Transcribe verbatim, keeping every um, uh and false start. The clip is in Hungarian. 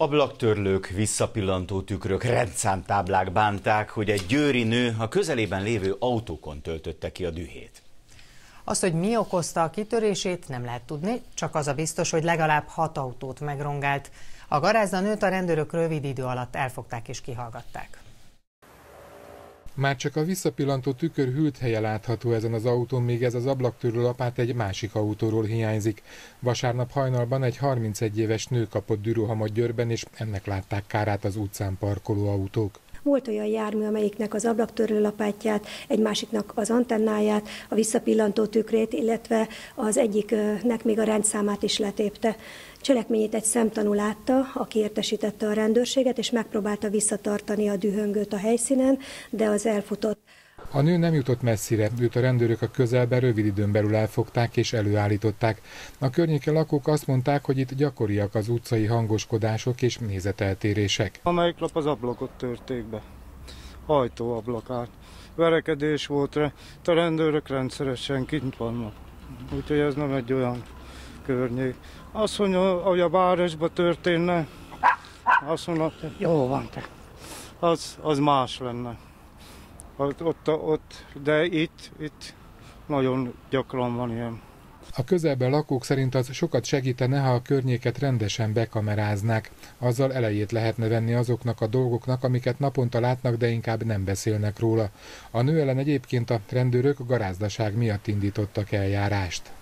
Ablaktörlők, visszapillantó tükrök, rendszámtáblák bánták, hogy egy győri nő a közelében lévő autókon töltötte ki a dühét. Azt, hogy mi okozta a kitörését, nem lehet tudni, csak az a biztos, hogy legalább hat autót megrongált. A garáznanőt a rendőrök rövid idő alatt elfogták és kihallgatták. Már csak a visszapillantó tükör hűlt helye látható ezen az autón, még ez az ablaktörő lapát egy másik autóról hiányzik. Vasárnap hajnalban egy harmincegy éves nő kapott dürohamot Győrben, és ennek látták kárát az utcán parkoló autók. Volt olyan jármű, amelyiknek az ablaktörlő lapátját, egy másiknak az antennáját, a visszapillantó tükrét, illetve az egyiknek még a rendszámát is letépte. Cselekményét egy szemtanú látta, aki értesítette a rendőrséget, és megpróbálta visszatartani a dühöngőt a helyszínen, de az elfutott. A nő nem jutott messzire, őt a rendőrök a közelben rövid időn belül elfogták és előállították. A környéken lakók azt mondták, hogy itt gyakoriak az utcai hangoskodások és nézeteltérések. Amelyik lap az ablakot törték be, ajtóablakát. Verekedés volt, a rendőrök rendszeresen kint vannak, úgyhogy ez nem egy olyan környék. Azt mondja, hogy a városban történne, azt mondja, jó van te, az, az más lenne. Ott, ott, ott, de itt, itt nagyon gyakran van ilyen. A közelben lakók szerint az sokat segítene, ha a környéket rendesen bekameráznák. Azzal elejét lehetne venni azoknak a dolgoknak, amiket naponta látnak, de inkább nem beszélnek róla. A nő ellen egyébként a rendőrök a garázdaság miatt indítottak eljárást.